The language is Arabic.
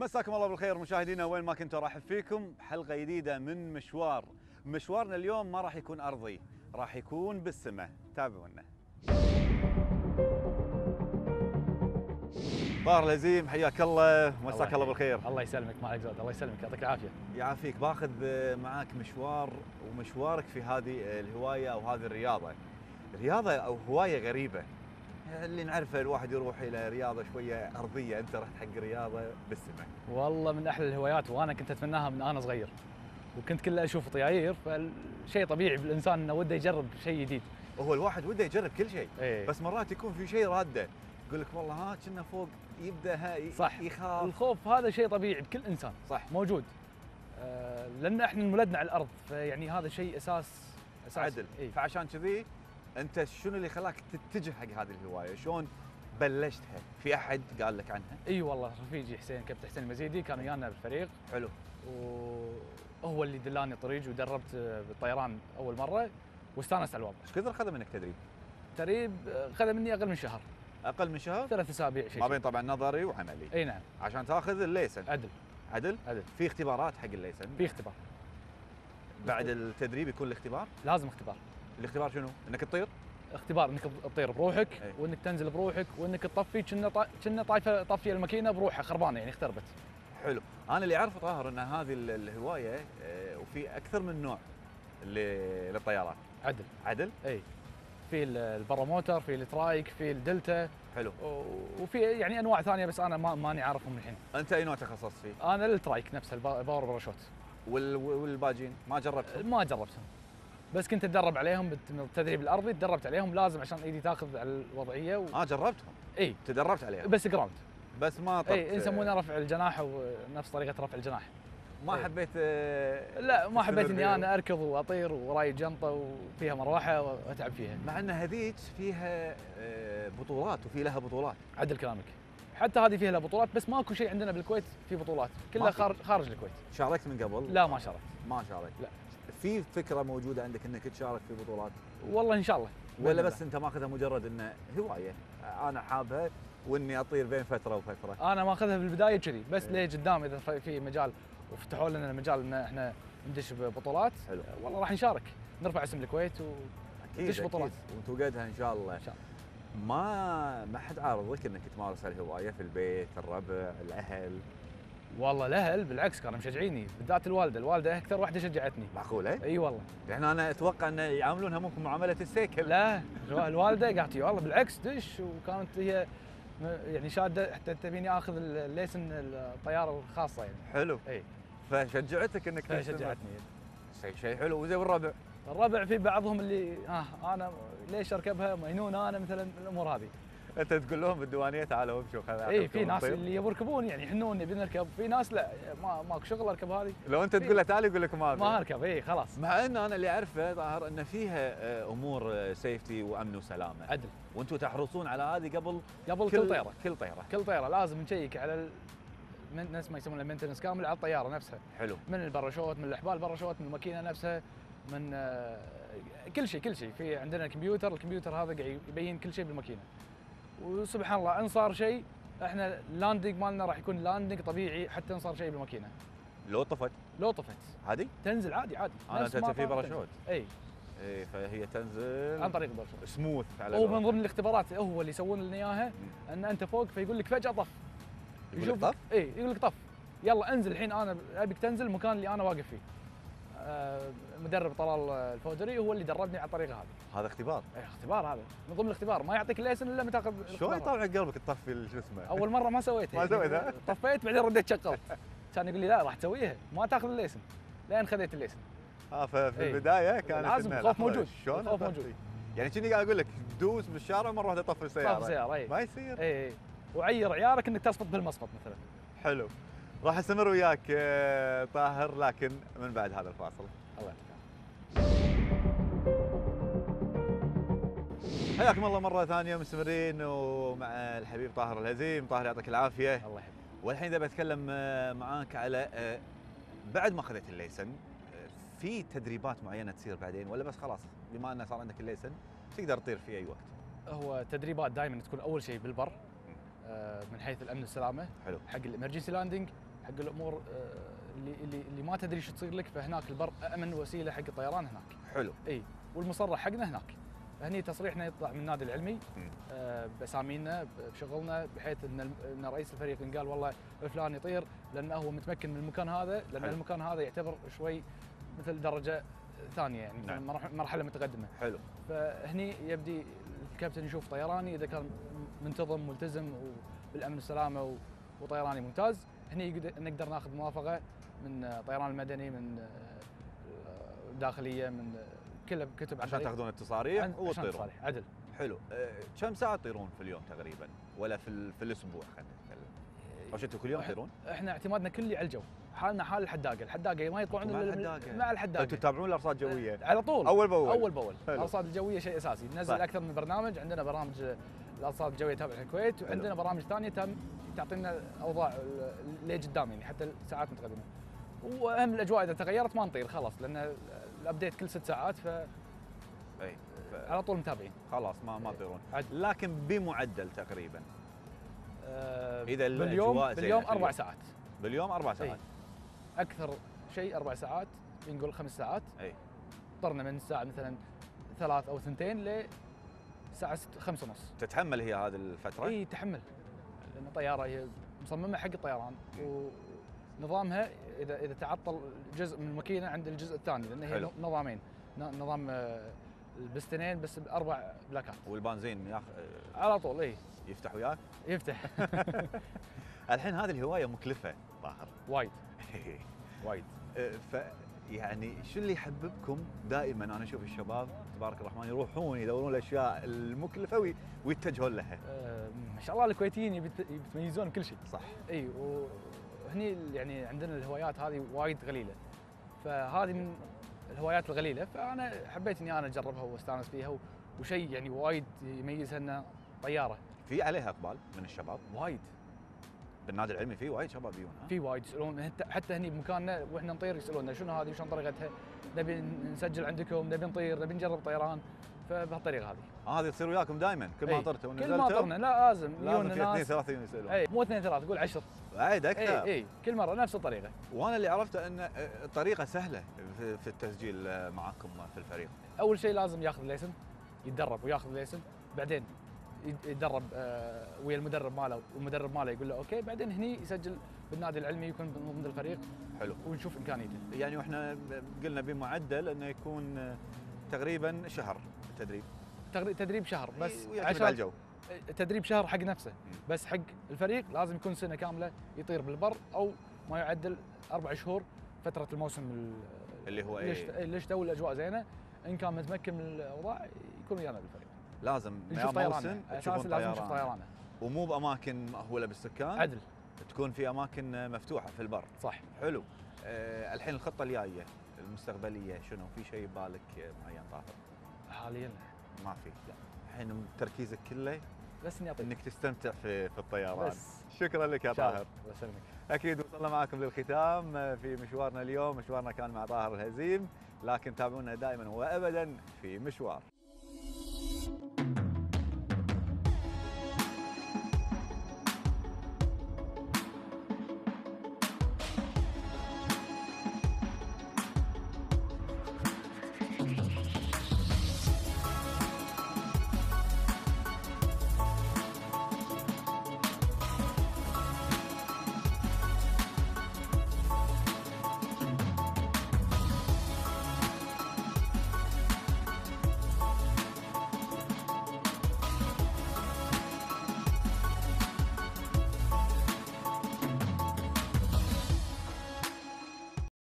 مساكم الله بالخير مشاهدينا وين ما كنتوا، ارحب فيكم حلقه جديده من مشوارنا اليوم ما راح يكون ارضي، راح يكون بالسماء. تابعونا. طاهر الهزيم حياك الله، مساك الله بالخير. الله يسلمك، ما عليك زود. الله يسلمك، يعطيك العافيه. يعافيك. باخذ معاك ومشوارك في هذه الهوايه او هذه الرياضه او هوايه غريبه. اللي نعرفه الواحد يروح الى رياضه شويه ارضيه، انت رحت حق رياضه بالسماء. والله من احلى الهوايات، وانا كنت اتمناها من انا صغير، وكنت كله اشوف طياير، فالشيء طبيعي بالانسان انه وده يجرب شيء جديد. هو الواحد وده يجرب كل شيء، إيه؟ بس مرات يكون في شيء راده، يقول لك والله ها كنا فوق، يبدا صح، يخاف. الخوف هذا شيء طبيعي بكل انسان، صح، موجود. لان احنا انولدنا على الارض، فيعني هذا شيء اساس عدل. إيه؟ فعشان كذي انت شنو اللي خلاك تتجه حق هذه الهوايه؟ شلون بلشتها؟ في احد قال لك عنها؟ اي والله رفيجي حسين، كابتن حسين المزيدي، كان ويانا بالفريق. حلو. وهو اللي دلاني الطريق، ودربت بالطيران اول مره، واستانست على الوضع. ايش كثر اخذ منك تدريب اخذ مني اقل من شهر. اقل من شهر؟ 3 أسابيع شيء، ما بين طبعا نظري وعملي. اي نعم. عشان تاخذ الليسن. عدل. في اختبارات حق الليسن؟ في اختبار بعد التدريب يكون الاختبار؟ لازم اختبار. الاختبار شنو؟ انك تطير؟ اختبار انك تطير بروحك، أي. وانك تنزل بروحك، وانك تطفي كنا طافيه الماكينه بروحها خربانه، يعني اختربت. حلو. انا اللي اعرفه طاهر ان هذه الهوايه وفي اكثر من نوع للطيارات. عدل؟ اي. في الباراموتر، في الترايك، في الدلتا. حلو. وفي يعني انواع ثانيه، بس انا ماني عارفهم الحين. انت اي نوع تخصصت فيه؟ انا الترايك نفسه، الباور باراشوت. والباجين ما جربتهم؟ ما جربتهم، بس كنت اتدرب عليهم بالتدريب الارضي، تدربت عليهم لازم عشان ايدي تاخذ على الوضعيه جربتهم؟ اي تدربت عليهم بس جراوند، بس ما طرت. اي يسمونه رفع الجناح، ونفس طريقه رفع الجناح. ما حبيت لا، ما حبيت اني انا اركض واطير وراي جنطه وفيها مروحه واتعب فيها، مع ان هذيك فيها بطولات وفي لها بطولات. عدل كلامك، حتى هذه فيها لها بطولات، بس ماكو شيء عندنا بالكويت في بطولات، كلها خارج الكويت. شاركت من قبل؟ لا، ما شاركت. لا. في فكره موجوده عندك انك تشارك في بطولات؟ والله ان شاء الله. ولا بس انت ماخذها مجرد انه هوايه، انا حابها واني اطير بين فتره وفتره؟ انا ماخذها بالبدايه كذي، بس ليه قدام اذا في مجال وفتحوا لنا المجال ان احنا ندش ببطولات. حلو. والله راح نشارك، نرفع اسم الكويت وندش بطولات وتوقدها ان شاء الله. ان شاء الله. ما حد عارضك انك تمارس الهوايه في البيت، الربع، الاهل؟ والله الاهل بالعكس كانوا مشجعيني، بالذات الوالده اكثر واحده شجعتني. معقوله؟ اي والله. يعني انا اتوقع ان يعاملونها ممكن معامله السيكل. لا، الوالده قالت لي والله بالعكس دش، وكانت هي يعني شاده حتى تبيني اخذ الليسن الطياره الخاصه يعني. حلو. اي. فشجعتك انك شجعتني. شيء حلو. وزي الربع في بعضهم اللي انا ليش اركبها مجنون انا مثلا، الامور هذه. انت تقول لهم بالديوانيه تعالوا امشوا خذوا؟ اي، في ناس اللي يبون يركبون يعني يحنون نبي نركب، في ناس لا، ماكو شغل اركب هذه. لو انت تقول له تعال يقول لك ما اركب. اي خلاص. مع ان انا اللي اعرفه ظاهر ان فيها امور سيفتي وامن وسلامه. عدل. وانتم تحرصون على هذه قبل كل طيره لازم نشيك على ناس ما يسمونه المينتنس كامل على الطياره نفسها. حلو. من الباراشوت، من الاحبال الباراشوت، من الماكينه نفسها، من كل شيء. في عندنا الكمبيوتر هذا قاعد يبين كل شيء بالماكينه. وسبحان الله ان صار شيء، احنا اللاندنج مالنا راح يكون لاندنج طبيعي، حتى ان صار شيء بالماكينه. لو طفت عادي تنزل عادي. انا انت في باراشوت. اي فهي تنزل عن طريق الباراشوت سموث على هو من ضمن الاختبارات هو اللي يسوون لنا اياها، ان انت فوق فيقول لك فجاه طف. يقول لك طف؟ اي يقول لك طف، يلا انزل الحين، انا ابيك تنزل المكان اللي انا واقف فيه. مدرب طلال الفودري هو اللي دربني على الطريقه هذه. هذا اختبار؟ اي اختبار، هذا من ضمن الاختبار، ما يعطيك الليسن الا متى تاخذ. شلون يطلع قلبك تطفي شو اسمه؟ اول مره ما سويتها. ما سويتها؟ طفيت بعدين رديت شغلت. كان يقول لي لا راح تسويها، ما تاخذ الليسن لين خذيت الليسن. ففي البدايه كان لازم الخوف موجود. شلون الخوف موجود؟ يعني كني قاعد اقول لك دوس بالشارع مره واحده طفي السياره. اي ما يصير. اي وعير عيارك انك تصفط بالمصفط مثلا. حلو. راح استمر وياك طاهر، لكن من بعد هذا الفاصل. الله يعطيك. حياكم الله مرة ثانية، مستمرين ومع الحبيب طاهر الهزيم. طاهر يعطيك العافية. الله يحفظك. والحين إذا بتكلم معاك على بعد ما أخذت الليسن، في تدريبات معينة تصير بعدين، ولا بس خلاص بما أنه صار عندك الليسن تقدر تطير في أي وقت؟ هو تدريبات دائما تكون أول شيء بالبر، من حيث الأمن والسلامة. حلو. حق الإمرجنسي لاندنج، حق الامور اللي ما تدري شو تصير لك، فهناك البر امن وسيله حق الطيران هناك. حلو. اي والمصرح حقنا هناك. هني تصريحنا يطلع من النادي العلمي باسامينا بشغلنا، بحيث ان رئيس الفريق إن قال والله فلان يطير لانه هو متمكن من المكان هذا، لان حلو. المكان هذا يعتبر شوي مثل درجه ثانيه يعني، نعم. مرحله متقدمه. حلو. فهني يبدي الكابتن يشوف طيراني اذا كان منتظم ملتزم وبالامن والسلامه وطيراني ممتاز، هني نقدر ناخذ موافقه من طيران المدني، من داخليه، من كله كتب عشان تاخذون التصاريح وتطيرون. عدل. حلو. كم ساعه تطيرون في اليوم تقريبا، ولا في الاسبوع خلينا نتكلم؟ او انتم كل يوم تطيرون؟ احنا اعتمادنا كلي على الجو، حالنا حال الحداقه ما يطلعون مع الحداقه. انتم تتابعون الارصاد الجويه على طول اول باول؟ اول باول. الارصاد الجويه شيء اساسي، ننزل اكثر من برنامج. عندنا برامج الارصاد الجويه تابعه الكويت، وعندنا برامج ثانيه تعطينا اوضاع لقدام يعني حتى الساعات متقدمه. واهم الاجواء اذا تغيرت ما نطير خلاص، لان الابديت كل 6 ساعات على طول متابعين. خلاص ما تطيرون. لكن بمعدل تقريبا اذا باليوم 4 ساعات. باليوم 4 ساعات. اكثر شيء 4 ساعات، بنقول 5 ساعات. طرنا من الساعه مثلا 3 أو 2 لساعه 5 ونص. تتحمل هي هذه الفتره؟ اي تحمل، لان الطياره هي مصممه حق الطيران، ونظامها اذا تعطل جزء من الماكينه عند الجزء الثاني، لان هي نظامين، نظام البستنين بس ب4 بلاكات. والبنزين على طول يفتح وياك؟ يفتح. الحين هذه الهوايه مكلفه طاهر وايد. وايد. يعني شو اللي يحببكم دائما؟ انا اشوف الشباب تبارك الرحمن يروحون يدورون الاشياء المكلفه ويتجهون لها. ما شاء الله الكويتيين يتميزون بكل شيء. صح. اي وهني يعني عندنا الهوايات هذه وايد قليله، فهذه من الهوايات القليله، فانا حبيت اني انا اجربها واستانس فيها، وشيء يعني وايد يميزها انها طياره. في عليها اقبال من الشباب؟ وايد. بالنادي العلمي في وايد شباب يجون؟ في وايد يسالون، حتى هني بمكاننا واحنا نطير يسالونا شنو هذه وشلون طريقتها، نبي نسجل عندكم، نبي نطير، نبي نجرب طيران، فبهالطريقه هذه. هذه تصير وياكم دائما كل ما طرتوا ونزلتوا؟ كل ما طرنا لازم يجون ناس 2 3 يسالون. اي مو 2 3 قول 10 عيد اكثر. اي كل مره نفس الطريقه. وانا اللي عرفته ان الطريقه سهله في التسجيل معاكم في الفريق. اول شيء لازم ياخذ ليسن، يتدرب وياخذ ليسن، بعدين يتدرب ويا المدرب ماله، والمدرب ماله يقول له اوكي، بعدين هني يسجل بالنادي العلمي، يكون ضمن الفريق. حلو. ونشوف امكانيته. يعني واحنا قلنا بمعدل انه يكون تقريبا شهر تدريب. تدريب شهر بس عشان الجو. تدريب شهر حق نفسه، بس حق الفريق لازم يكون سنه كامله يطير بالبر، او ما يعدل 4 شهور فتره الموسم اللي هو الشتاء والاجواء زينه، ان كان متمكن من الاوضاع يكون ويانا بالفريق. لازم نشوف طيرانه اساسا، لازم نشوف طيرانه، ومو باماكن مأهوله بالسكان. عدل. تكون في اماكن مفتوحه في البر. صح. حلو. الحين الخطه الجايه المستقبليه شنو؟ في شيء ببالك معين طاهر؟ حاليا ما في. لا. الحين تركيزك كله بس انك تستمتع في الطيران. بس. شكرا لك يا طاهر. بسلمك. اكيد وصلنا معكم للختام في مشوارنا اليوم. مشوارنا كان مع طاهر الهزيم، لكن تابعونا دائما وابدا في مشوار.